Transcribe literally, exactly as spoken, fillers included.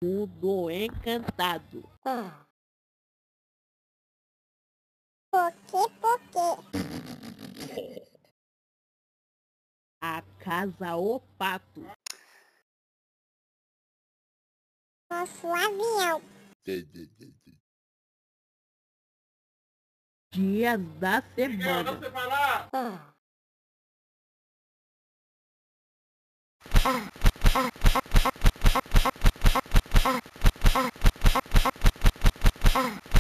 Mundo encantado. Ah. Por quê, A casa o pato. Nosso avião. Dia da semana. Ah. Ah. Ah. Ah. Ah. Ah.